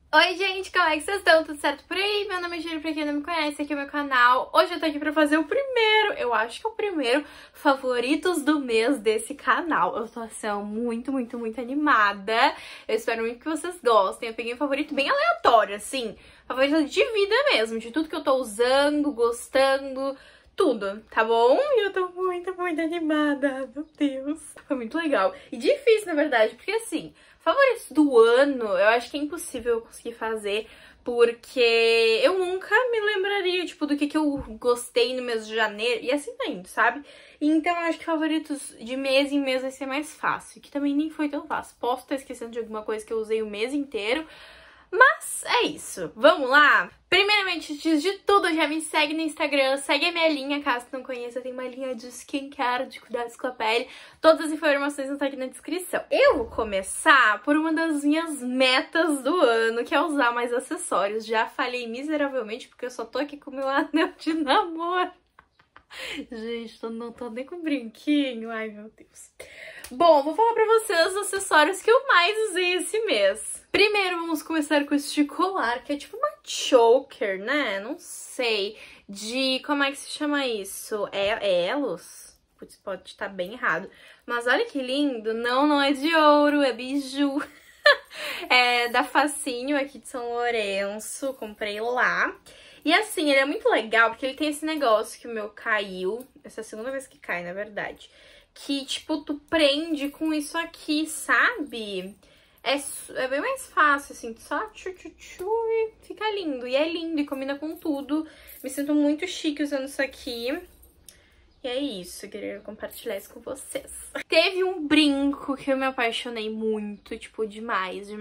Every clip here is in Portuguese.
Oi gente, como é que vocês estão? Tudo certo por aí? Meu nome é Júlia, pra quem não me conhece, aqui é o meu canal. Hoje eu tô aqui pra fazer o primeiro, eu acho que é o primeiro favoritos do mês desse canal. Eu tô assim, muito animada. Eu espero muito que vocês gostem. Eu peguei um favorito bem aleatório, assim, favorito de vida mesmo, de tudo que eu tô usando, gostando, tudo, tá bom? E eu tô muito animada, meu Deus. Foi muito legal. E difícil, na verdade, porque assim, favoritos do ano, eu acho que é impossível eu conseguir fazer, porque eu nunca me lembraria, tipo, do que eu gostei no mês de janeiro, e assim tá indo, sabe? Então eu acho que favoritos de mês em mês vai ser mais fácil, que também nem foi tão fácil. Posso estar esquecendo de alguma coisa que eu usei o mês inteiro, mas é isso, vamos lá? Primeiramente, antes de tudo, já me segue no Instagram, segue a minha linha, caso não conheça, tem uma linha de skincare, de cuidados com a pele, todas as informações estão aqui na descrição. Eu vou começar por uma das minhas metas do ano, que é usar mais acessórios. Já falhei miseravelmente, porque eu só tô aqui com o meu anel de namoro. Gente, não tô nem com brinquinho, ai meu Deus. Bom, vou falar pra vocês os acessórios que eu mais usei esse mês. Primeiro, vamos começar com este colar, que é tipo uma choker, né? Não sei. De... como é que se chama isso? É elos? Putz, pode estar bem errado. Mas olha que lindo. Não é de ouro, é biju. É da Facinho, aqui de São Lourenço. Comprei lá. E assim, ele é muito legal, porque ele tem esse negócio que o meu caiu. Essa é a segunda vez que cai, na verdade. Que, tipo, tu prende com isso aqui, sabe? É bem mais fácil, assim, só tchu e fica lindo. E é lindo e combina com tudo. Me sinto muito chique usando isso aqui. E é isso, eu queria compartilhar isso com vocês. Teve um brinco que eu me apaixonei muito, tipo, demais.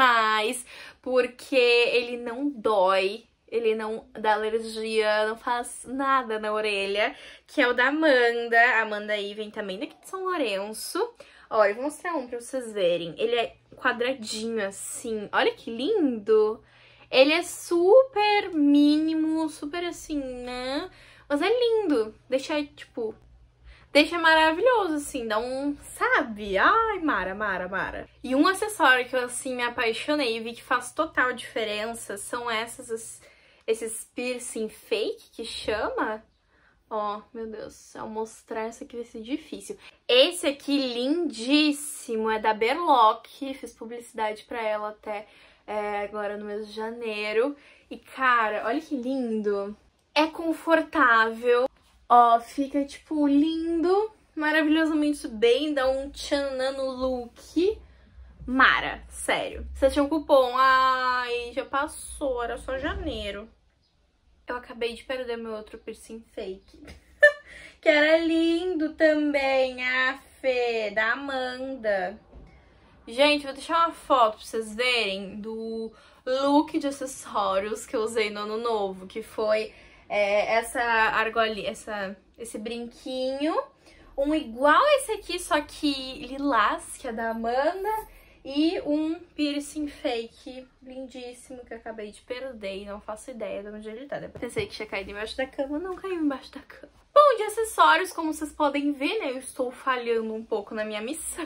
Porque ele não dói. Ele não dá alergia, não faz nada na orelha, que é o da Amanda. A Amanda aí vem também daqui de São Lourenço. Olha, eu vou mostrar um pra vocês verem. Ele é quadradinho assim. Olha que lindo! Ele é super mínimo, super assim, né? Mas é lindo. Deixa maravilhoso, assim, dá um, sabe? Ai, Mara. E um acessório que eu, assim, me apaixonei e vi que faz total diferença são esses piercing fake que chama. Ó, meu Deus, ao mostrar isso aqui vai ser difícil. Esse aqui, lindíssimo, é da Berlock. Fiz publicidade pra ela até agora no mês de janeiro. E, cara, olha que lindo. É confortável. Ó, fica, tipo, lindo. Maravilhosamente bem. Dá um tchanã no look. Mara, sério. Você tinha um cupom. Ai, já passou, era só janeiro. Eu acabei de perder meu outro piercing fake. Que era lindo também, a Fê, da Amanda. Gente, vou deixar uma foto pra vocês verem do look de acessórios que eu usei no ano novo. Que foi essa argolinha, esse brinquinho. Um igual esse aqui, só que lilás, que é da Amanda. E um piercing fake lindíssimo que eu acabei de perder e não faço ideia de onde ele tá. Pensei que tinha caído embaixo da cama, não caiu embaixo da cama. Bom, de acessórios, como vocês podem ver, né, eu estou falhando um pouco na minha missão.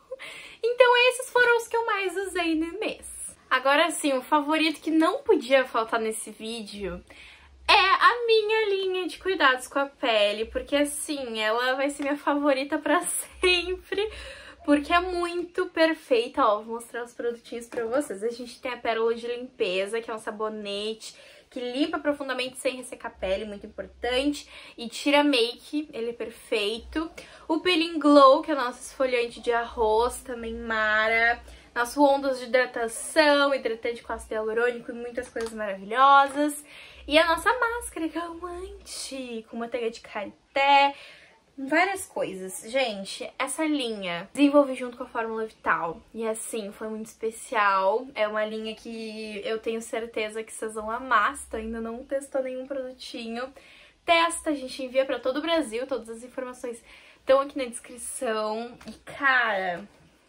Então esses foram os que eu mais usei no mês. Agora sim, o favorito que não podia faltar nesse vídeo é a minha linha de cuidados com a pele, porque assim, ela vai ser minha favorita pra sempre. Porque é muito perfeita, ó, vou mostrar os produtinhos pra vocês. A gente tem a Pérola de Limpeza, que é um sabonete que limpa profundamente sem ressecar a pele, muito importante. E tira make, ele é perfeito. O Peeling Glow, que é o nosso esfoliante de arroz, também mara. Nosso ondas de hidratação, hidratante com ácido hialurônico e muitas coisas maravilhosas. E a nossa máscara calmante, com manteiga de karité. Várias coisas. Gente, essa linha desenvolvi junto com a Fórmula Vital. E assim, foi muito especial. É uma linha que eu tenho certeza que vocês vão amar. Se tu ainda não testou nenhum produtinho, testa, a gente envia pra todo o Brasil. Todas as informações estão aqui na descrição. E cara,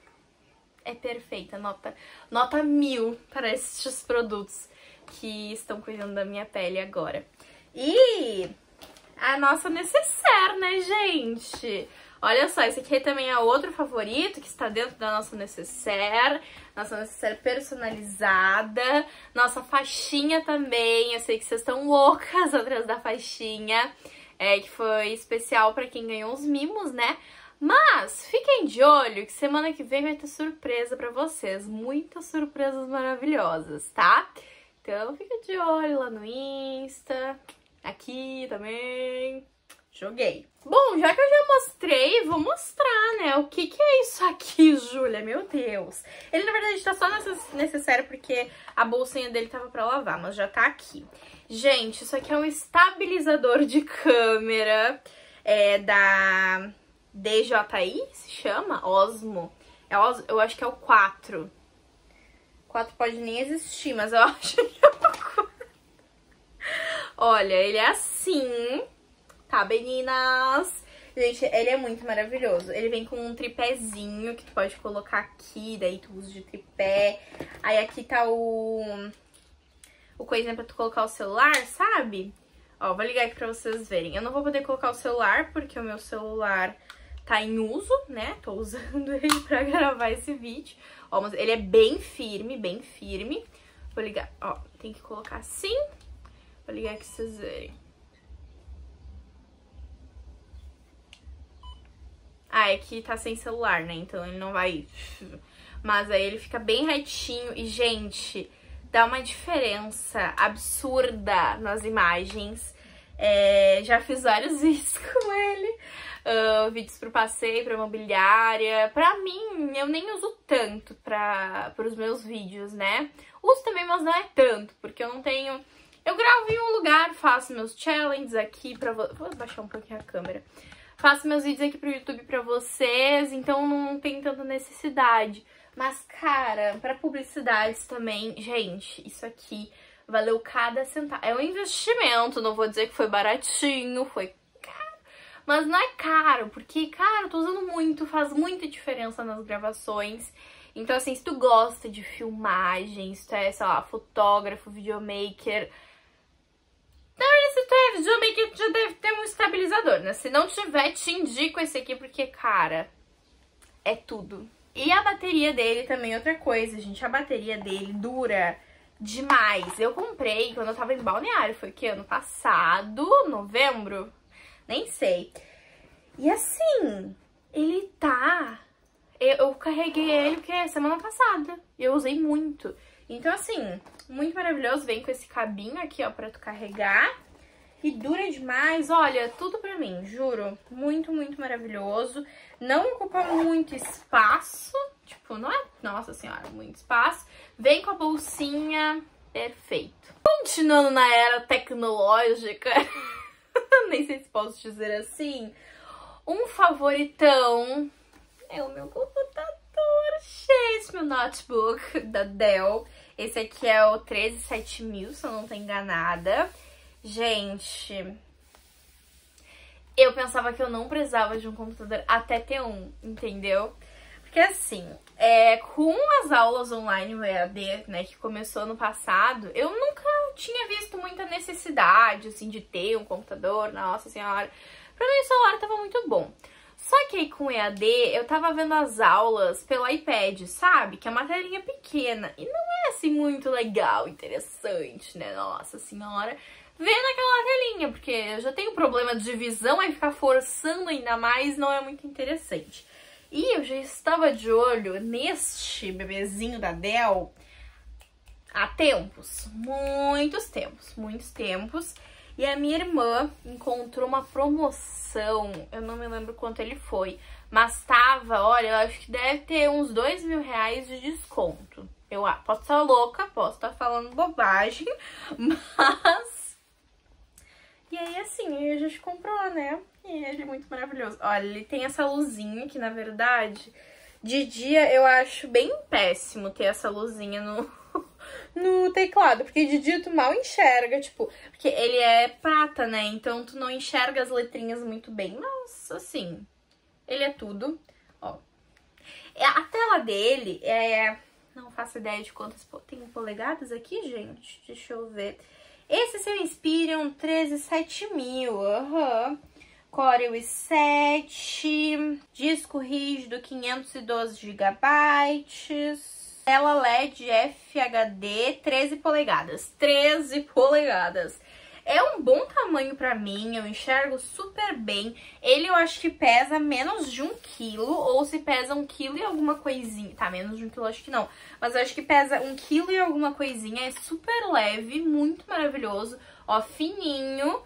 é perfeita. Nota 1000 para esses produtos que estão cuidando da minha pele agora. E a nossa necessaire, né, gente? Olha só, esse aqui também é outro favorito que está dentro da nossa necessaire personalizada. Nossa faixinha também, eu sei que vocês estão loucas atrás da faixinha, que foi especial pra quem ganhou os mimos, né? Mas fiquem de olho que semana que vem vai ter surpresa pra vocês, muitas surpresas maravilhosas, tá? Então fica de olho lá no Insta, aqui também. Joguei. Bom, já que eu já mostrei, vou mostrar, né? O que é isso aqui, Júlia? Meu Deus. Ele, na verdade, tá só necessário porque a bolsinha dele tava pra lavar, mas já tá aqui. Gente, isso aqui é um estabilizador de câmera da DJI, se chama? Osmo. Eu acho que é o 4. 4 pode nem existir, mas eu acho que é uma coisa. Olha, ele é assim... Tá, meninas? Gente, ele é muito maravilhoso. Ele vem com um tripézinho que tu pode colocar aqui, daí tu usa de tripé. Aí aqui tá o coisinha pra tu colocar o celular, sabe? Ó, vou ligar aqui pra vocês verem. Eu não vou poder colocar o celular porque o meu celular tá em uso, né? Tô usando ele pra gravar esse vídeo. Ó, mas ele é bem firme, bem firme. Vou ligar, ó, tem que colocar assim. Vou ligar aqui pra vocês verem. Ah, é que tá sem celular, né? Então ele não vai... Mas aí ele fica bem retinho e, gente, dá uma diferença absurda nas imagens. Já fiz vários vídeos com ele. Vídeos pro passeio, pra mobiliária. Pra mim, eu nem uso tanto pros meus vídeos, né? Uso também, mas não é tanto, porque eu não tenho... Eu gravo em um lugar, faço meus challenges aqui pra... Vou abaixar um pouquinho a câmera. Faço meus vídeos aqui pro YouTube pra vocês, então não tem tanta necessidade. Mas, cara, pra publicidades também, gente, isso aqui valeu cada centavo. É um investimento, não vou dizer que foi baratinho, foi caro. Mas não é caro, porque, cara, eu tô usando muito, faz muita diferença nas gravações. Então, assim, se tu gosta de filmagens, se tu é, sei lá, fotógrafo, videomaker... Na verdade, se tu é videomaker, tu já deve ter um estabilizador, né? Se não tiver, te indico esse aqui, porque, cara, é tudo. E a bateria dele também é outra coisa, gente. A bateria dele dura demais. Eu comprei quando eu tava em Balneário, foi que ano passado, novembro? Nem sei. E assim, ele tá... Eu carreguei ele porque é semana passada. E eu usei muito. Então, assim, muito maravilhoso. Vem com esse cabinho aqui, ó, pra tu carregar. E dura demais. Olha, tudo pra mim, juro. Muito, muito maravilhoso. Não ocupa muito espaço. Tipo, não é, nossa senhora, muito espaço. Vem com a bolsinha. Perfeito. Continuando na era tecnológica. Nem sei se posso dizer assim. Um favoritão é o meu computador. Esse meu notebook da Dell. Esse aqui é o 13700, se eu não tô enganada. Gente, eu pensava que eu não precisava de um computador até ter um, entendeu? Porque assim, com as aulas online, o EAD, né, que começou ano passado, eu nunca tinha visto muita necessidade, assim, de ter um computador, nossa senhora. Pra mim o celular tava muito bom. Só que aí com o EAD, eu tava vendo as aulas pelo iPad, sabe? Que é uma telinha pequena. E não é assim muito legal, interessante, né? Nossa senhora. Ver naquela telinha, porque eu já tenho problema de visão, aí ficar forçando ainda mais não é muito interessante. E eu já estava de olho neste bebezinho da Dell há tempos. Muitos tempos. E a minha irmã encontrou uma promoção, eu não me lembro quanto ele foi, mas tava, olha, eu acho que deve ter uns R$2.000 de desconto. Eu posso estar louca, posso estar falando bobagem, mas... E aí, assim, a gente comprou, né? E ele é muito maravilhoso. Olha, ele tem essa luzinha que, na verdade, de dia eu acho bem péssimo ter essa luzinha no teclado, porque de dia tu mal enxerga, tipo, porque ele é prata, né, então tu não enxerga as letrinhas muito bem, mas, assim, ele é tudo, ó. A tela dele não faço ideia de quantas, tem polegadas aqui, gente, deixa eu ver, Esse seu Inspiron 137.000, Corel i7, disco rígido 512 GB, tela LED FHD 13 polegadas. 13 polegadas. É um bom tamanho pra mim, eu enxergo super bem. Ele eu acho que pesa menos de 1 kg, ou se pesa 1 kg e alguma coisinha. Tá, menos de 1 kg acho que não. Mas eu acho que pesa 1 kg e alguma coisinha. É super leve, muito maravilhoso. Ó, fininho.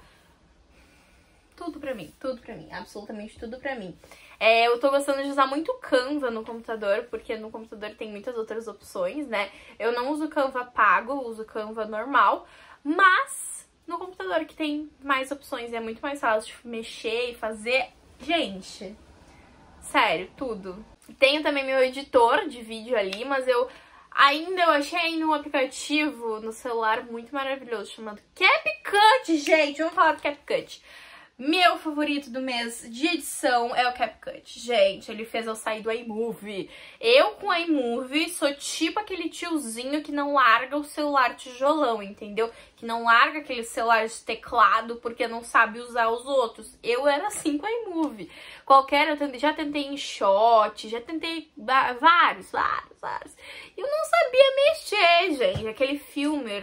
Tudo pra mim, absolutamente tudo pra mim. Eu tô gostando de usar muito Canva no computador, porque no computador tem muitas outras opções, né? Eu não uso Canva pago, eu uso Canva normal, mas no computador que tem mais opções, é muito mais fácil de mexer e fazer. Gente, sério, tudo. Tenho também meu editor de vídeo ali, mas eu achei um aplicativo no celular muito maravilhoso, chamado CapCut, gente. Vamos falar do CapCut. Meu favorito do mês de edição é o CapCut. Gente, ele fez eu sair do iMovie. Eu com o iMovie sou tipo aquele tiozinho que não larga o celular tijolão, entendeu? Que não larga aquele celular de teclado porque não sabe usar os outros. Eu era assim com o iMovie. Já tentei InShot, já tentei vários. Eu não sabia mexer, gente. Aquele filme,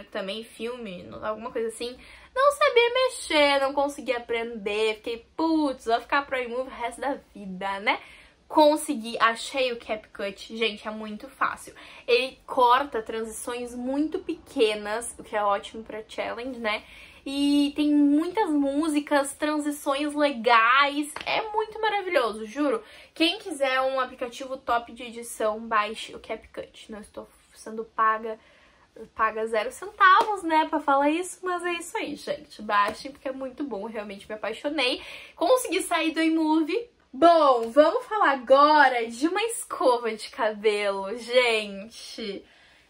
alguma coisa assim. Não sabia mexer, não conseguia aprender, fiquei, putz, vou ficar pro iMovie o resto da vida, né? Consegui, achei o CapCut, gente, é muito fácil. Ele corta transições muito pequenas, o que é ótimo pra challenge, né? E tem muitas músicas, transições legais, é muito maravilhoso, juro. Quem quiser um aplicativo top de edição, baixe o CapCut. Não estou sendo paga 0 centavos, né, pra falar isso, mas é isso aí, gente. Baixem, porque é muito bom, realmente me apaixonei. Consegui sair do iMovie. Bom, vamos falar agora de uma escova de cabelo, gente.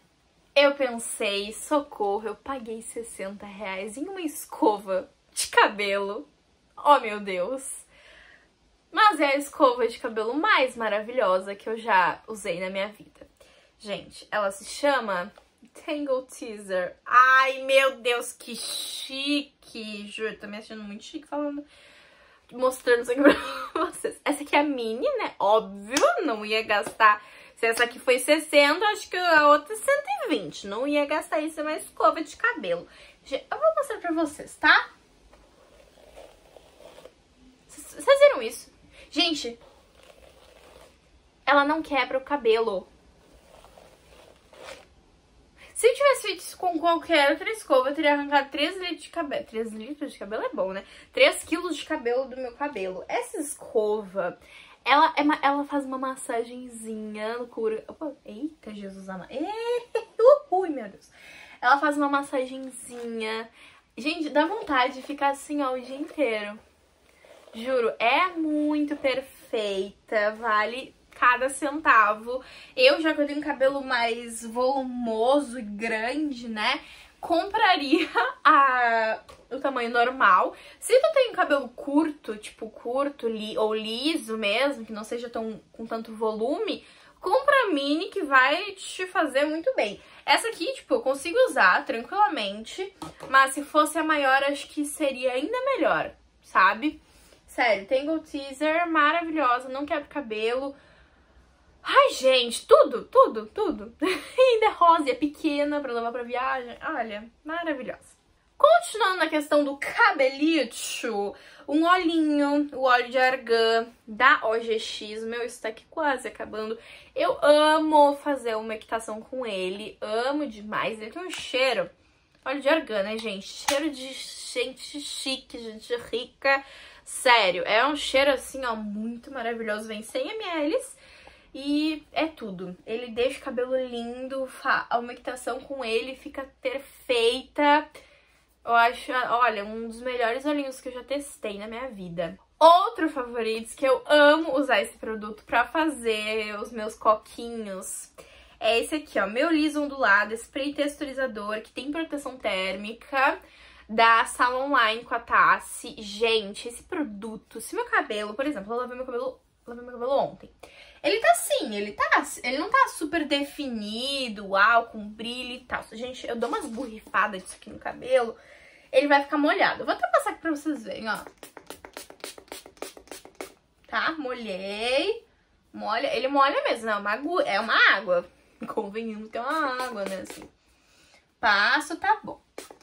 Eu pensei, socorro, eu paguei R$60 em uma escova de cabelo. Oh, meu Deus. Mas é a escova de cabelo mais maravilhosa que eu já usei na minha vida. Gente, ela se chama Tangle Teezer. Ai, meu Deus, que chique. Juro, tô me achando muito chique mostrando isso aqui pra vocês. Essa aqui é a mini, né? Óbvio, não ia gastar. Se essa aqui foi 60, acho que a outra é 120. Não ia gastar isso, é uma escova de cabelo. Eu vou mostrar pra vocês, tá? Vocês viram isso? Gente, ela não quebra o cabelo. Se eu tivesse feito isso com qualquer outra escova, eu teria arrancado 3 litros de cabelo. 3 litros de cabelo é bom, né? 3 quilos de cabelo do meu cabelo. Essa escova, ela faz uma massagenzinha no couro. Opa, eita, Jesus amado. Ui, meu Deus. Ela faz uma massagenzinha. Gente, dá vontade de ficar assim, ó, o dia inteiro. Juro, é muito perfeita, vale cada centavo. Eu, já que eu tenho um cabelo mais volumoso e grande, né, compraria o tamanho normal. Se tu tem um cabelo curto, tipo curto ou liso mesmo, que não seja com tanto volume, compra a mini que vai te fazer muito bem. Essa aqui, tipo, eu consigo usar tranquilamente, mas se fosse a maior, acho que seria ainda melhor, sabe? Sério, Tangle Teezer, maravilhosa, não quebra cabelo. Ai, gente, tudo. Ainda é rosa e é pequena pra levar pra viagem. Olha, maravilhosa. Continuando na questão do cabelito, um olhinho, o óleo de argan da OGX. Meu, isso tá aqui quase acabando. Eu amo fazer uma equitação com ele, amo demais. Ele tem um cheiro, óleo de argan, né, gente? Cheiro de gente chique, gente rica. Sério, é um cheiro assim, ó, muito maravilhoso. Vem 100 ml. E é tudo. Ele deixa o cabelo lindo, a umectação com ele fica perfeita. Eu acho, olha, um dos melhores olhinhos que eu já testei na minha vida. Outro favorito, que eu amo usar esse produto pra fazer os meus coquinhos, é esse aqui, ó, meu liso ondulado, spray texturizador, que tem proteção térmica, da Salon Line com a Tassi. Gente, esse produto, se meu cabelo, por exemplo, eu lavei meu cabelo ontem. Ele tá assim, ele não tá super definido, uau, com brilho e tal. Gente, eu dou umas borrifadas disso aqui no cabelo, ele vai ficar molhado. Eu vou até passar aqui pra vocês verem, ó. Tá, molhei. Molha, ele molha mesmo, é uma água. Convenhamos que é uma água, né, assim. Passo, tá bom.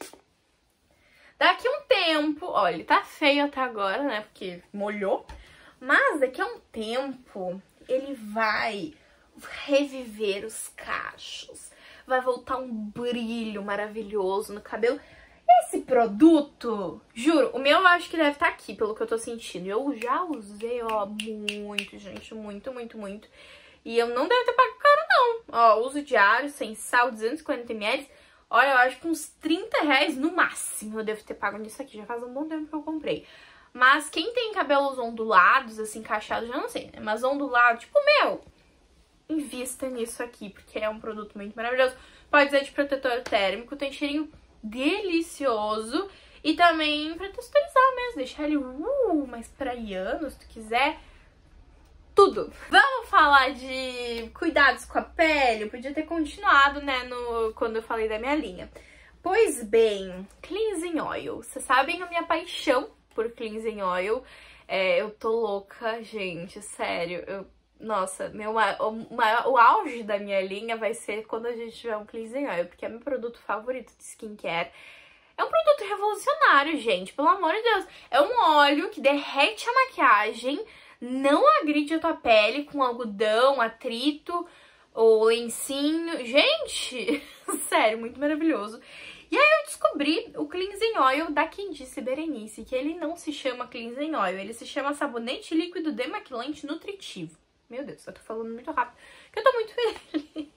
Daqui um tempo, ó, ele tá feio até agora, né, porque molhou. Mas daqui a um tempo, ele vai reviver os cachos. Vai voltar um brilho maravilhoso no cabelo. Esse produto, juro, o meu eu acho que deve estar aqui, pelo que eu tô sentindo. Eu já usei, ó, muito, gente, muito, muito, muito. E eu não devo ter pago caro, não. Ó, uso diário, sem sal, 240 ml. Olha, eu acho que uns 30 reais no máximo eu devo ter pago nisso aqui. Já faz um bom tempo que eu comprei. Mas quem tem cabelos ondulados, assim, cacheados, já não sei, né? Mas ondulado, tipo o meu, invista nisso aqui, porque é um produto muito maravilhoso. Pode ser de protetor térmico, tem cheirinho delicioso. E também pra texturizar mesmo, deixar ele mais praiano, se tu quiser. Tudo. Vamos falar de cuidados com a pele? Eu podia ter continuado, né, quando eu falei da minha linha. Pois bem, cleansing oil. Vocês sabem a minha paixão por cleansing oil. Eu tô louca, gente, sério. Nossa, o auge da minha linha vai ser quando a gente tiver um cleansing oil, porque é meu produto favorito de skincare. É um produto revolucionário, gente, pelo amor de Deus. É um óleo que derrete a maquiagem, não agride a tua pele com algodão, atrito ou lencinho. Gente, sério, muito maravilhoso. E aí eu descobri o cleansing oil da Quem Disse Berenice, que ele não se chama cleansing oil, ele se chama sabonete líquido demaquilante nutritivo. Meu Deus, eu tô falando muito rápido, que eu tô muito feliz.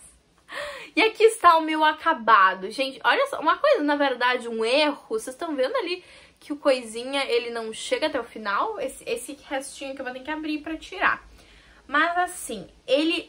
E aqui está o meu acabado. Gente, olha só, uma coisa, na verdade, um erro, vocês estão vendo ali que o coisinha, ele não chega até o final, esse restinho que eu vou ter que abrir pra tirar. Mas assim, ele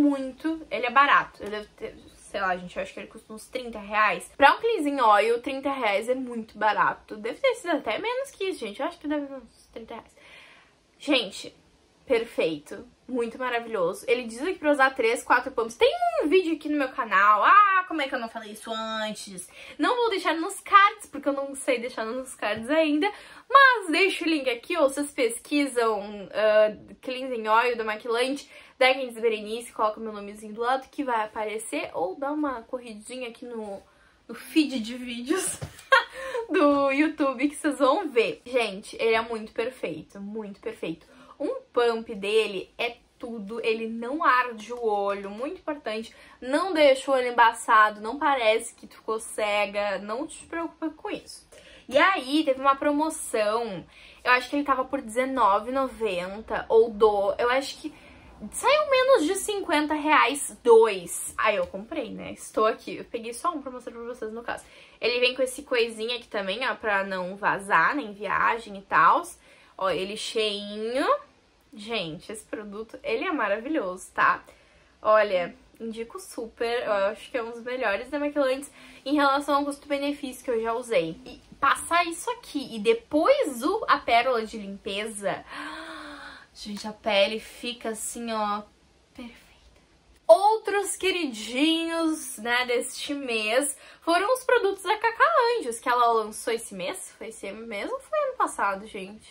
é barato, ele deve ter, sei lá, gente, eu acho que ele custa uns 30 reais. Pra um cleansing oil, 30 reais é muito barato. Deve ter sido até menos que isso, gente, eu acho que deve ser uns 30 reais. Gente, perfeito, muito maravilhoso. Ele diz aqui pra usar 3, 4 pumps. Tem um vídeo aqui no meu canal. Ah, como é que eu não falei isso antes? Não vou deixar nos cards, porque eu não sei deixar nos cards ainda. Mas deixo o link aqui, ou vocês pesquisam cleansing oil demaquilante da Quem Disse Berenice, coloca meu nomezinho do lado que vai aparecer. Ou dá uma corridinha aqui no feed de vídeos do YouTube que vocês vão ver. Gente, ele é muito perfeito, muito perfeito. Um pump dele é tudo, ele não arde o olho, muito importante, não deixa o olho embaçado, não parece que tu ficou cega, não te preocupa com isso. E aí, teve uma promoção, eu acho que ele tava por R$19,90, eu acho que saiu menos de 50 reais, 2. Aí eu comprei, né, estou aqui, eu peguei só um pra mostrar pra vocês no caso. Ele vem com esse coisinha aqui também, ó, pra não vazar, né, em viagem e tal. Ó, ele cheinho. Gente, esse produto, ele é maravilhoso, tá? Olha, indico super, eu acho que é um dos melhores demaquilantes em relação ao custo-benefício que eu já usei. E passar isso aqui e depois a pérola de limpeza, gente, a pele fica assim, ó, perfeita. Outros queridinhos, né, deste mês foram os produtos da Cacá Anjos, que ela lançou esse mês. Foi esse mês ou foi ano passado, gente?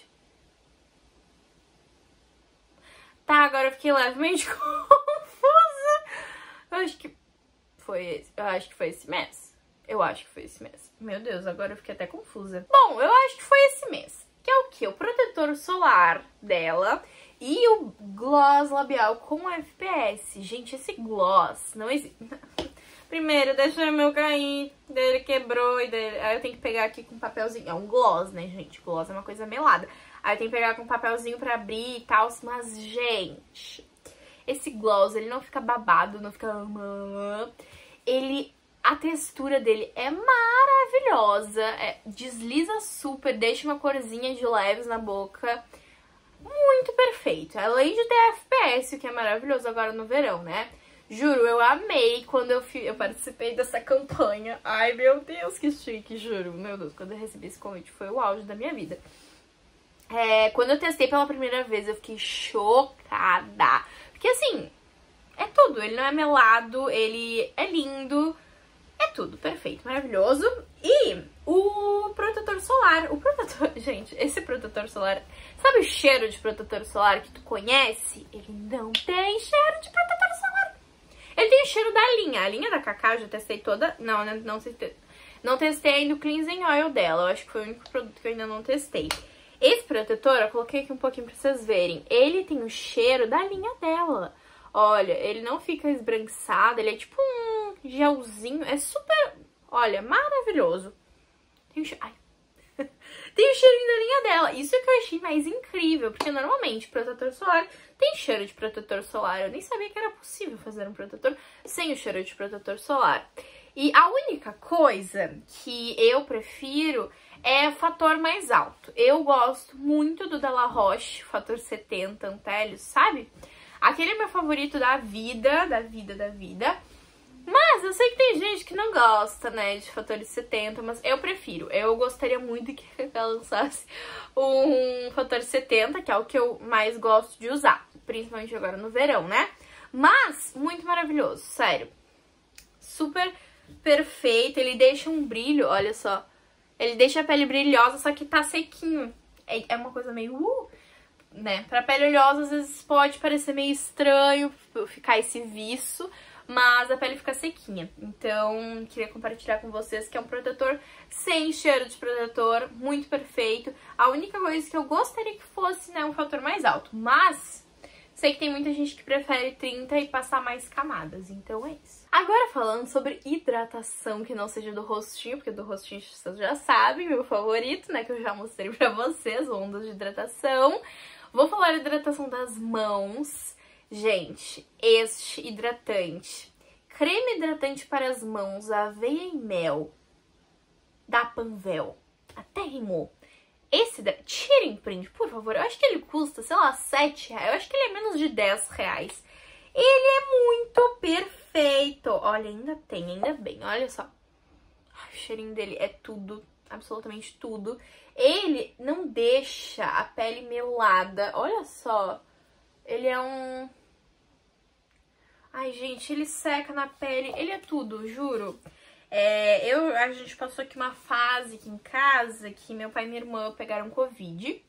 Tá, agora eu fiquei levemente confusa. Eu acho que foi esse mês. Eu acho que foi esse mês. Meu Deus, agora eu fiquei até confusa. Bom, eu acho que foi esse mês. Que é o quê? O protetor solar dela e o gloss labial com FPS. Gente, esse gloss não existe. Primeiro, deixa meu cair, dele quebrou, e dele... aí eu tenho que pegar aqui com um papelzinho. É um gloss, né, gente? Gloss é uma coisa melada. Aí eu tenho que pegar com um papelzinho pra abrir e tal. Mas, gente, esse gloss, ele não fica babado, não fica... A textura dele é maravilhosa. Desliza super, deixa uma corzinha de leves na boca. Muito perfeito. Além de ter FPS, o que é maravilhoso agora no verão, né? Juro, eu amei quando eu participei dessa campanha. Ai, meu Deus, que chique, juro. Meu Deus, quando eu recebi esse convite foi o auge da minha vida. Quando eu testei pela primeira vez, eu fiquei chocada. Porque assim, é tudo. Ele não é melado, ele é lindo, é tudo. Perfeito, maravilhoso. E o protetor solar. O protetor... Gente, esse protetor solar... Sabe o cheiro de protetor solar que tu conhece? Ele não tem cheiro de protetor solar. Ele tem o cheiro da linha. A linha da Cacá eu já testei toda... Não testei ainda o cleansing oil dela. Eu acho que foi o único produto que eu ainda não testei. Esse protetor, eu coloquei aqui um pouquinho pra vocês verem. Ele tem o cheiro da linha dela. Olha, ele não fica esbranquiçado. Ele é tipo um gelzinho. É super... Olha, maravilhoso. Tem o cheiro... Ai. Tem o cheirinho da linha dela. Isso é que eu achei mais incrível. Porque normalmente protetor solar tem cheiro de protetor solar. Eu nem sabia que era possível fazer um protetor sem o cheiro de protetor solar. E a única coisa que eu prefiro é fator mais alto. Eu gosto muito do Della Roche, fator 70 Antellius, sabe? Aquele é meu favorito da vida, da vida. Mas eu sei que tem gente que não gosta, né, de fatores 70, mas eu prefiro. Eu gostaria muito que ela lançasse um fator 70, que é o que eu mais gosto de usar, principalmente agora no verão, né? Mas, muito maravilhoso, sério. Super perfeito, ele deixa um brilho, olha só. Ele deixa a pele brilhosa, só que tá sequinho. É uma coisa meio... né? Pra pele oleosa, às vezes pode parecer meio estranho ficar esse viço, mas a pele fica sequinha. Então, queria compartilhar com vocês que é um protetor sem cheiro de protetor, muito perfeito. A única coisa que eu gostaria que fosse, né, um fator mais alto, mas sei que tem muita gente que prefere 30 e passar mais camadas, então é isso. Agora falando sobre hidratação que não seja do rostinho, porque do rostinho vocês já sabem, meu favorito, né, que eu já mostrei pra vocês, ondas de hidratação. Vou falar de hidratação das mãos. Gente, este hidratante, creme hidratante para as mãos, aveia e mel, da Panvel, até rimou. Esse, tirem print, por favor, eu acho que ele custa, sei lá, R$7, eu acho que ele é menos de R$10. Ele é muito perfeito, olha, ainda tem, ainda bem, olha só. Ai, o cheirinho dele é tudo, absolutamente tudo. Ele não deixa a pele melada, olha só. Ele é um... Ai, gente, ele seca na pele, ele é tudo, juro. A gente passou aqui uma fase aqui em casa que meu pai e minha irmã pegaram Covid.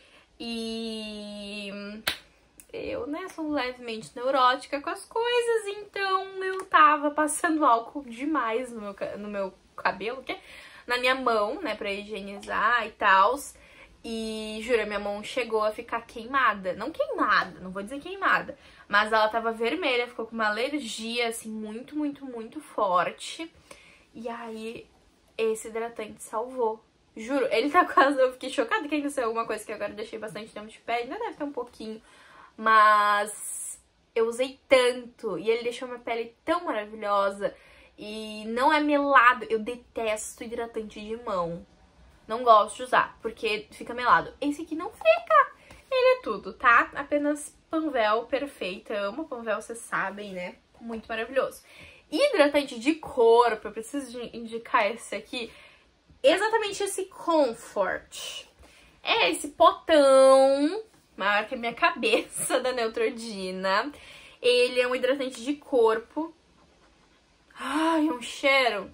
E eu, né, sou levemente neurótica com as coisas, então eu tava passando álcool demais no meu cabelo, na minha mão, né, pra higienizar e tal. E, juro, minha mão chegou a ficar queimada. Não queimada, não vou dizer queimada. Mas ela tava vermelha, ficou com uma alergia, assim, muito, muito, muito forte. E aí, esse hidratante salvou. Juro, ele tá quase... Eu fiquei chocada que ainda saiu alguma coisa que agora eu deixei bastante tempo de pele. Ainda deve ter um pouquinho. Mas eu usei tanto. E ele deixou minha pele tão maravilhosa. E não é melado. Eu detesto hidratante de mão. Não gosto de usar, porque fica melado. Esse aqui não fica. Ele é tudo, tá? Apenas Panvel, perfeita. Eu amo Panvel, vocês sabem, né? Muito maravilhoso. Hidratante de corpo, eu preciso indicar esse aqui. Exatamente esse Comfort. É esse potão, maior que a minha cabeça, da Neutrogena. Ele é um hidratante de corpo. Ai, é um cheiro...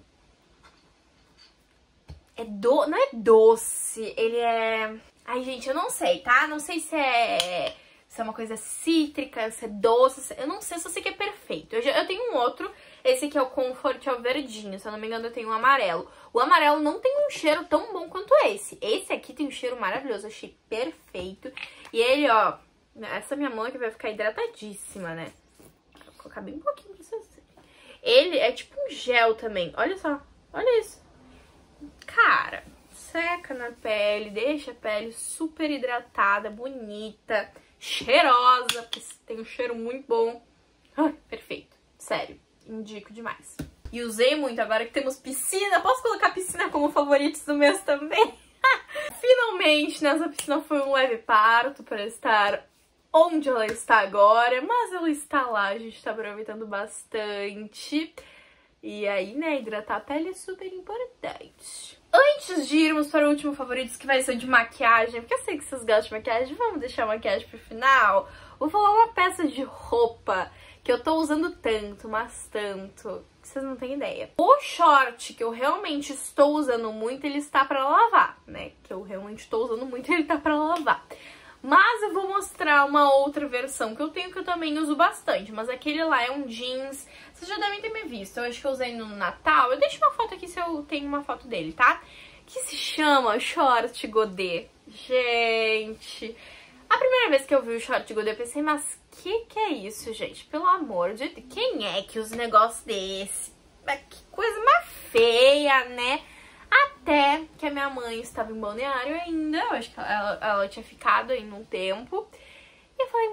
Não é doce, ele é... Ai, gente, eu não sei, tá? Não sei se é uma coisa cítrica, se é doce, eu não sei, só sei que é perfeito. Eu tenho um outro, esse aqui é o Comfort, é o verdinho, se eu não me engano eu tenho um amarelo. O amarelo não tem um cheiro tão bom quanto esse. Esse aqui tem um cheiro maravilhoso, achei perfeito. E ele, ó, essa minha mão aqui vai ficar hidratadíssima, né? Vou colocar bem um pouquinho pra vocês verem. Ele é tipo um gel também, olha só, olha isso. Cara, seca na pele, deixa a pele super hidratada, bonita, cheirosa, porque tem um cheiro muito bom. Ai, perfeito, sério, indico demais. E usei muito, agora que temos piscina, posso colocar piscina como favoritos do mês também? Finalmente, nessa piscina foi um leve parto para estar onde ela está agora, mas ela está lá, a gente tá aproveitando bastante. E aí, né, hidratar a pele é super importante. Antes de irmos para o último favorito, que vai ser o de maquiagem, porque eu sei que vocês gostam de maquiagem, vamos deixar a maquiagem pro final. Vou falar uma peça de roupa que eu tô usando tanto, mas tanto, que vocês não têm ideia. O short que eu realmente estou usando muito, ele está pra lavar, né? Que eu realmente estou usando muito, ele tá pra lavar. Mas eu vou mostrar uma outra versão que eu tenho, que eu também uso bastante. Mas aquele lá é um jeans, vocês já devem ter me visto. Eu acho que eu usei no Natal. Eu deixo uma foto aqui se eu tenho uma foto dele, tá? Que se chama short godê. Gente, a primeira vez que eu vi o short godê, eu pensei, mas que é isso, gente? Pelo amor de Deus, quem é que usa um negócio desse? Que coisa mais feia, né? Até que a minha mãe estava em Balneário ainda, eu acho que ela tinha ficado aí num tempo. E eu falei,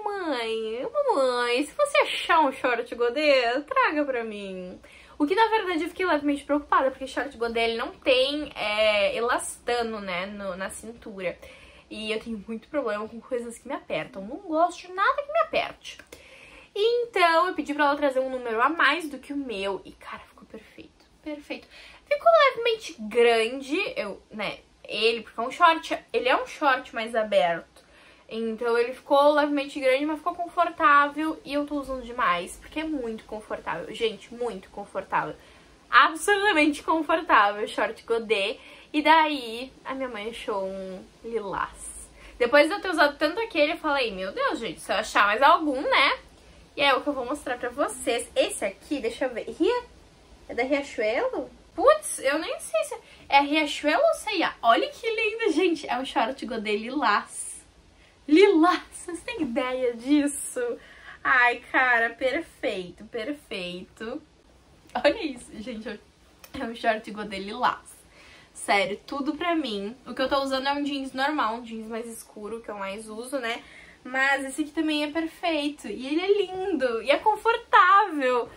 mamãe, se você achar um short godê, traga pra mim. O que, na verdade, eu fiquei levemente preocupada, porque short godê, ele não tem elastano, né, na cintura. E eu tenho muito problema com coisas que me apertam. Não gosto de nada que me aperte. E então, eu pedi pra ela trazer um número a mais do que o meu. E, cara, ficou perfeito. Perfeito. Ficou levemente grande, porque é um short, ele é um short mais aberto. Então ele ficou levemente grande, mas ficou confortável e eu tô usando demais, porque é muito confortável. Gente, muito confortável. Absurdamente confortável, short godê. E daí a minha mãe achou um lilás. Depois de eu ter usado tanto aquele, eu falei, meu Deus, gente, se eu achar mais algum, né? E é o que eu vou mostrar pra vocês. Esse aqui, deixa eu ver, é da Riachuelo? Putz, eu nem sei se é Riachuelo ou C&A. Olha que lindo, gente. É um short godê lilás. Lilás, vocês têm ideia disso? Ai, cara, perfeito, perfeito. Olha isso, gente. É um short godê lilás. Sério, tudo pra mim. O que eu tô usando é um jeans normal, um jeans mais escuro, que eu mais uso, né? Mas esse aqui também é perfeito. E ele é lindo. E é confortável.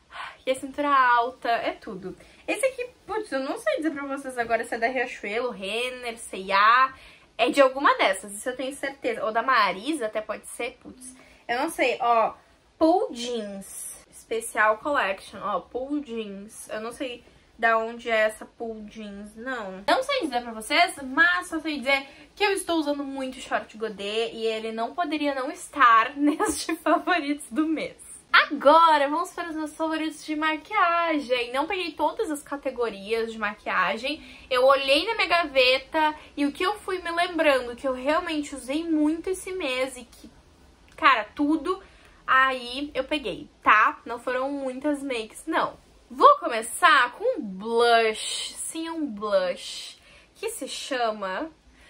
E a cintura alta, é tudo. Esse aqui, putz, eu não sei dizer pra vocês agora se é da Riachuelo, Renner, C&A. É de alguma dessas, isso eu tenho certeza. Ou da Marisa, até pode ser, putz. Eu não sei, ó. Pool Jeans. Special Collection, ó. Pool Jeans. Eu não sei da onde é essa Pool Jeans, não. Não sei dizer pra vocês, mas só sei dizer que eu estou usando muito short godê. E ele não poderia não estar neste favoritos do mês. Agora, vamos para os meus favoritos de maquiagem. Não peguei todas as categorias de maquiagem. Eu olhei na minha gaveta e o que eu fui me lembrando que eu realmente usei muito esse mês e que, cara, tudo aí eu peguei, tá? Não foram muitas makes, não. Vou começar com um blush. Sim, um blush que se chama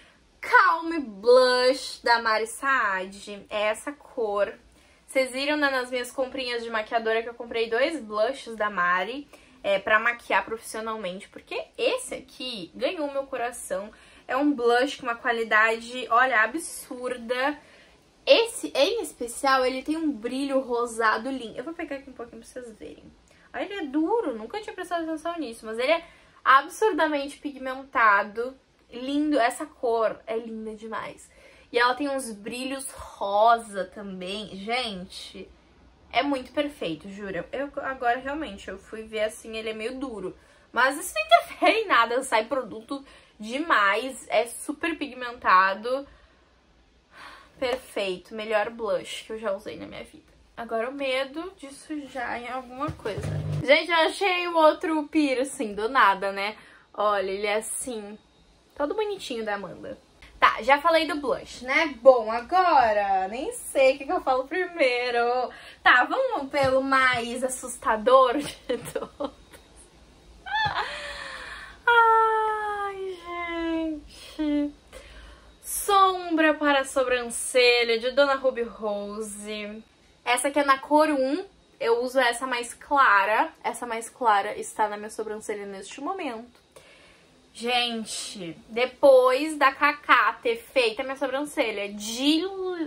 Calm Blush da Mari Saad. É essa cor. Vocês viram, né, nas minhas comprinhas de maquiadora que eu comprei 2 blushes da Mari pra maquiar profissionalmente, porque esse aqui ganhou meu coração. É um blush com uma qualidade, olha, absurda. Esse, em especial, ele tem um brilho rosado lindo. Eu vou pegar aqui um pouquinho pra vocês verem. Olha, ele é duro, nunca tinha prestado atenção nisso, mas ele é absurdamente pigmentado, lindo. Essa cor é linda demais. E ela tem uns brilhos rosa também. Gente, é muito perfeito, juro. Agora, realmente, eu fui ver assim, ele é meio duro. Mas isso não interfere em nada, sai produto demais. É super pigmentado. Perfeito, melhor blush que eu já usei na minha vida. Agora o medo de sujar em alguma coisa. Gente, eu achei o outro piercing do nada, né? Olha, ele é assim, todo bonitinho da Amanda. Tá, já falei do blush, né? Bom, agora nem sei o que eu falo primeiro. Tá, vamos pelo mais assustador de todos. Ai, gente. Sombra para a sobrancelha de Dona Ruby Rose. Essa aqui é na cor 1. Eu uso essa mais clara. Essa mais clara está na minha sobrancelha neste momento. Gente, depois da Cacá ter feito a minha sobrancelha de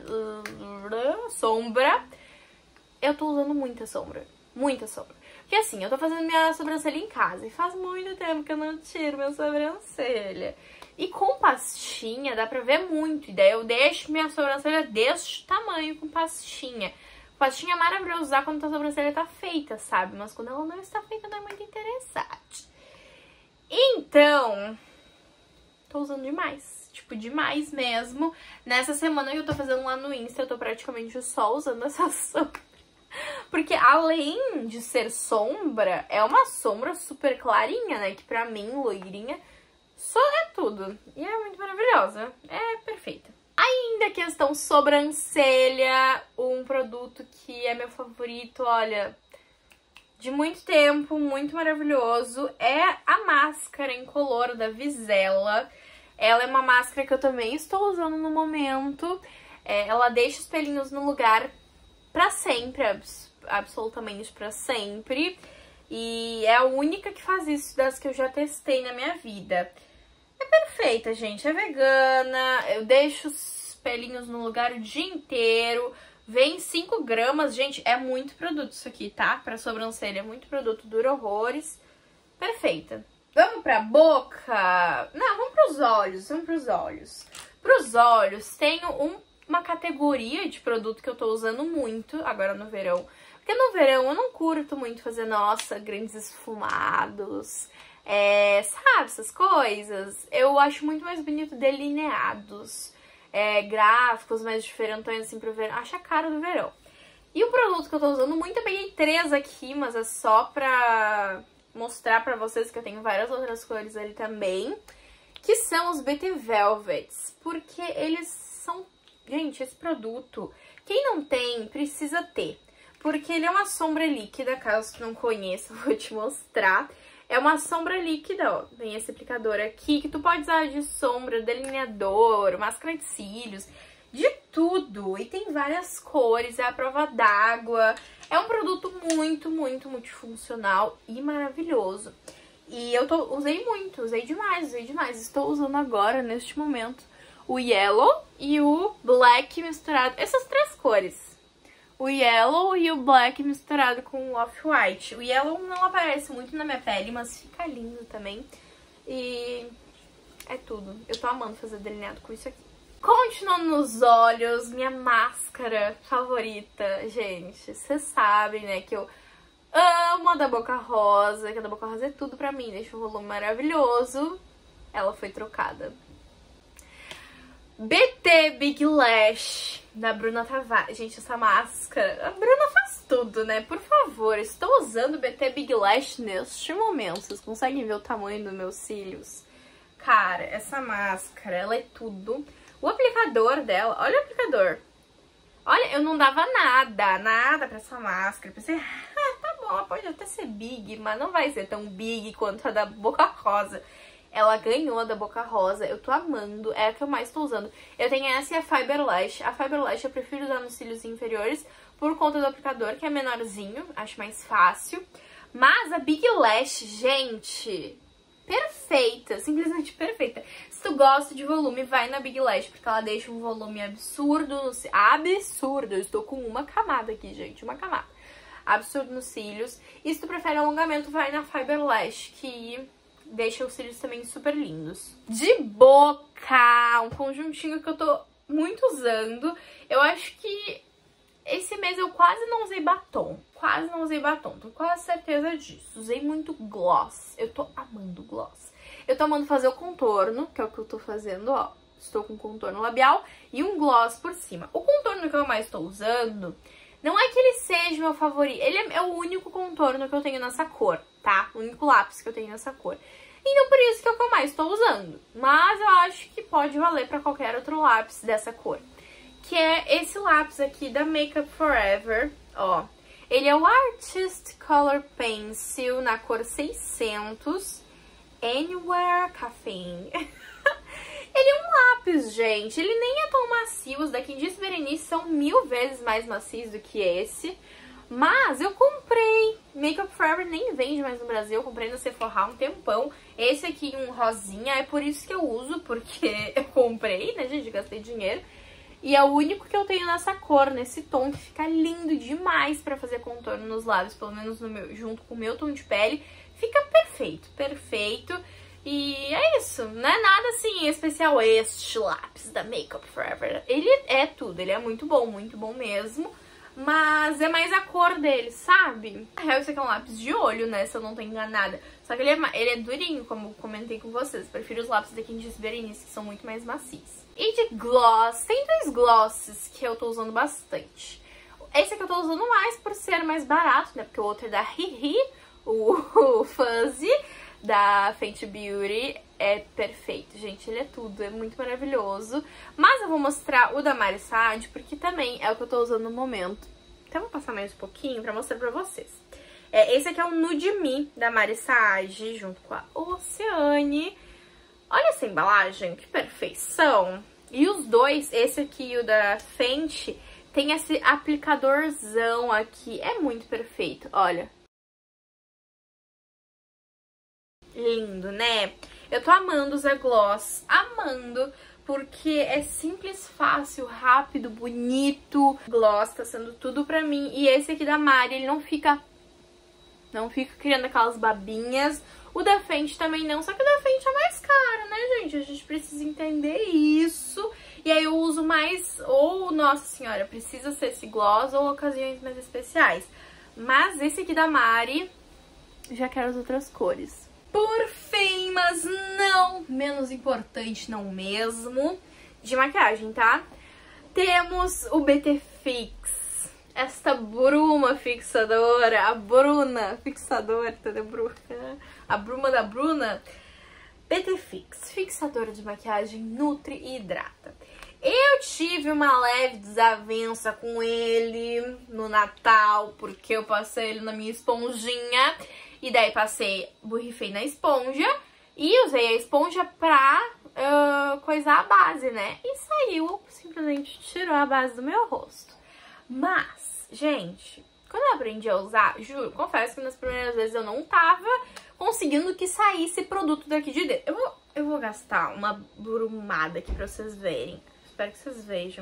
sombra, eu tô usando muita sombra. Muita sombra. Porque assim, eu tô fazendo minha sobrancelha em casa e faz muito tempo que eu não tiro minha sobrancelha. E com pastinha dá pra ver muito. E daí eu deixo minha sobrancelha deste tamanho com pastinha. Pastinha é maravilhosa usar quando a sobrancelha tá feita, sabe? Mas quando ela não está feita não é muito interessante. Então, tô usando demais. Tipo, demais mesmo. Nessa semana que eu tô fazendo lá no Insta, eu tô praticamente só usando essa sombra. Porque além de ser sombra, é uma sombra super clarinha, né? Que pra mim, loirinha, só é tudo. E é muito maravilhosa. É perfeita. Ainda questão sobrancelha, um produto que é meu favorito, olha, de muito tempo, muito maravilhoso, é a máscara incolor da Vizela. Ela é uma máscara que eu também estou usando no momento. Ela deixa os pelinhos no lugar pra sempre, absolutamente pra sempre. E é a única que faz isso das que eu já testei na minha vida. É perfeita, gente, é vegana, eu deixo os pelinhos no lugar o dia inteiro, vem 5 gramas, gente, é muito produto isso aqui, tá? Pra sobrancelha, é muito produto, dura horrores, perfeita. Vamos pra boca? Não, vamos pros olhos, vamos pros olhos. Pros olhos, tenho uma categoria de produto que eu tô usando muito agora no verão, porque no verão eu não curto muito fazer, nossa, grandes esfumados, sabe, essas coisas. Eu acho muito mais bonito delineados, gráficos mais diferentões assim pro verão. Acho a cara do verão. E o produto que eu tô usando muito, eu peguei 3 aqui, mas é só pra mostrar pra vocês que eu tenho várias outras cores ali também, que são os BT Velvets, porque eles são... Gente, esse produto, quem não tem, precisa ter, porque ele é uma sombra líquida, caso tu não conheça, eu vou te mostrar. É uma sombra líquida, ó, tem esse aplicador aqui, que tu pode usar de sombra, delineador, máscara de cílios, de tudo. E tem várias cores, é a prova d'água. É um produto muito, muito multifuncional e maravilhoso. E eu usei muito, usei demais. Estou usando agora, neste momento, o Yellow e o Black misturado. Essas 3 cores. O Yellow e o Black misturado com o Off-White. O Yellow não aparece muito na minha pele, mas fica lindo também. E é tudo. Eu tô amando fazer delineado com isso aqui. Continuando nos olhos, minha máscara favorita. Gente, vocês sabem, né, que eu amo a da Boca Rosa. Que a da Boca Rosa é tudo pra mim. Deixa um volume maravilhoso. Ela foi trocada. BT Big Lash da Bruna Tavares. Gente, essa máscara... A Bruna faz tudo, né? Por favor, estou usando BT Big Lash neste momento. Vocês conseguem ver o tamanho dos meus cílios? Cara, essa máscara, ela é tudo. O aplicador dela... Olha o aplicador. Olha, eu não dava nada pra essa máscara. Pensei, tá bom, ela pode até ser big, mas não vai ser tão big quanto a da Boca Rosa. Ela ganhou a da Boca Rosa, eu tô amando, é a que eu mais tô usando. Eu tenho essa e a Fiber Lash. A Fiber Lash eu prefiro usar nos cílios inferiores por conta do aplicador, que é menorzinho, acho mais fácil. Mas a Big Lash, gente, perfeita, simplesmente perfeita. Se tu gosta de volume, vai na Big Lash, porque ela deixa um volume absurdo, absurdo. Eu estou com uma camada aqui, gente, uma camada. Absurdo nos cílios. E se tu prefere alongamento, vai na Fiber Lash, que... deixa os cílios também super lindos. De boca, um conjuntinho que eu tô muito usando. Eu acho que esse mês eu quase não usei batom. Tô quase certeza disso. Usei muito gloss. Eu tô amando gloss. Eu tô amando fazer o contorno, que é o que eu tô fazendo, ó. Estou com contorno labial e um gloss por cima. O contorno que eu mais tô usando... Não é que ele seja meu favorito, ele é o único contorno que eu tenho nessa cor, tá? O único lápis que eu tenho nessa cor. Então por isso que é o que eu mais estou usando. Mas eu acho que pode valer pra qualquer outro lápis dessa cor. Que é esse lápis aqui da Makeup Forever, ó. Ele é o Artist Color Pencil na cor 600, Anywhere Caffeine. Ele é um lápis, gente, ele nem é tão macio, os da Candice Berenice são 1000 vezes mais macios do que esse, mas eu comprei, Makeup Forever nem vende mais no Brasil, eu comprei no Sephora há um tempão, esse aqui um rosinha, é por isso que eu uso, porque eu comprei, né gente, gastei dinheiro, e é o único que eu tenho nessa cor, nesse tom, que fica lindo demais pra fazer contorno nos lábios, pelo menos no meu, junto com o meu tom de pele, fica perfeito, perfeito. E é isso, não é nada assim especial este lápis da Makeup Forever. Ele é tudo, ele é muito bom mesmo. mas é mais a cor dele, sabe? Na real, esse aqui é um lápis de olho, né, se eu não tô enganada. Só que ele é durinho, como eu comentei com vocês. Prefiro os lápis da Candice Berenice, que são muito mais macios. E de gloss, tem dois glosses que eu tô usando bastante. Esse aqui eu tô usando mais por ser mais barato, né, porque o outro é da Hihi, o Fuzzy, da Fenty Beauty. É perfeito, gente, ele é tudo, é muito maravilhoso. Mas eu vou mostrar o da Mari Saad, porque também é o que eu tô usando no momento. Então eu vou passar mais um pouquinho pra mostrar pra vocês. Esse aqui é o Nude Me, da Mari Saad, junto com a Oceane. Olha essa embalagem, que perfeição. E os dois, esse aqui e o da Fenty, tem esse aplicadorzão aqui. É muito perfeito, olha. Lindo, né? Eu tô amando usar gloss, amando, porque é simples, fácil, rápido, bonito. Gloss tá sendo tudo pra mim. E esse aqui da Mari, ele não fica criando aquelas babinhas. O da Fenty também não, só que o da Fenty é mais caro, né, gente? A gente precisa entender isso. E aí eu uso mais, ou, nossa senhora, precisa ser esse gloss ou ocasiões mais especiais. Mas esse aqui da Mari, já quero as outras cores. Por fim, mas não menos importante, não mesmo, de maquiagem, tá? Temos o BT Fix, esta bruma fixadora, a Bruna fixadora, entendeu? A bruma da Bruna. BT Fix, fixadora de maquiagem, nutre e hidrata. Eu tive uma leve desavença com ele no Natal, porque eu passei ele na minha esponjinha. E daí borrifei na esponja e usei a esponja pra coisar a base, né? E saiu, simplesmente tirou a base do meu rosto. Mas, gente, quando eu aprendi a usar, juro, confesso que nas primeiras vezes eu não tava conseguindo que saísse produto daqui de dentro. Eu vou gastar uma brumada aqui pra vocês verem. Espero que vocês vejam.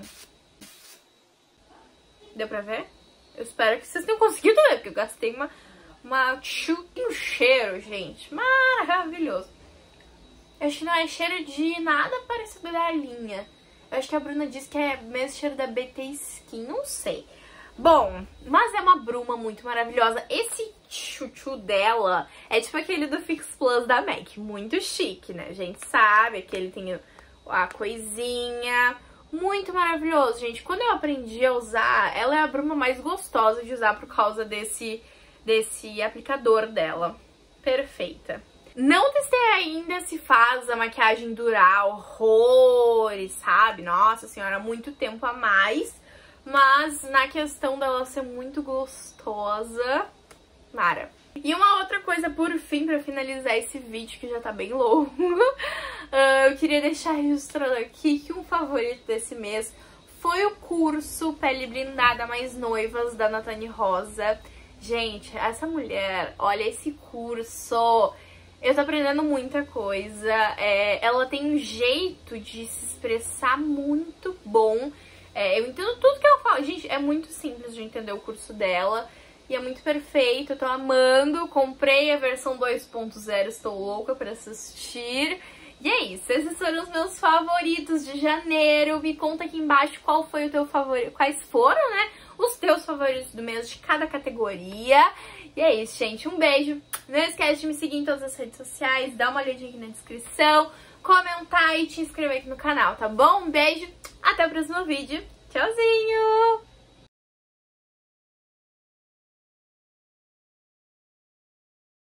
Deu pra ver? Eu espero que vocês tenham conseguido ver, porque eu gastei um cheiro, gente, maravilhoso. Eu acho que não é cheiro de nada parecido da linha. Eu acho que a Bruna disse que é mesmo cheiro da BT Skin, não sei. Bom, mas é uma bruma muito maravilhosa. Esse chuchu dela é tipo aquele do Fix Plus da MAC, muito chique, né? A gente sabe que ele tem a coisinha, muito maravilhoso, gente. Quando eu aprendi a usar, ela é a bruma mais gostosa de usar por causa desse aplicador dela. Perfeita. Não testei ainda se faz a maquiagem durar horrores, sabe? Nossa senhora, muito tempo a mais. Mas na questão dela ser muito gostosa, mara. E uma outra coisa, por fim, pra finalizar esse vídeo, que já tá bem longo, eu queria deixar registrado aqui que um favorito desse mês foi o curso Pele Blindada Mais Noivas, da Nathane Rosa. Gente, essa mulher, olha esse curso, eu tô aprendendo muita coisa, ela tem um jeito de se expressar muito bom, eu entendo tudo que ela fala, gente, é muito simples de entender o curso dela e é muito perfeito, eu tô amando, comprei a versão 2.0, estou louca pra assistir. E é isso, esses foram os meus favoritos de janeiro, me conta aqui embaixo qual foi o teu favorito, quais foram, né? Os teus favoritos do mês de cada categoria. E é isso, gente. Um beijo. Não esquece de me seguir em todas as redes sociais. Dá uma olhadinha aqui na descrição. Comentar e te inscrever aqui no canal, tá bom? Um beijo. Até o próximo vídeo. Tchauzinho!